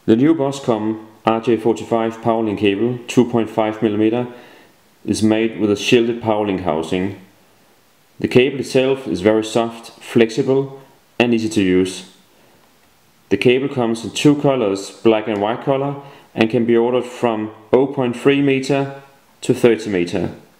The new Boscom RJ45 powerlink cable 2.5mm is made with a shielded powerlink housing. The cable itself is very soft, flexible and easy to use. The cable comes in two colors, black and white color, and can be ordered from 0.3 meter to 30 meter.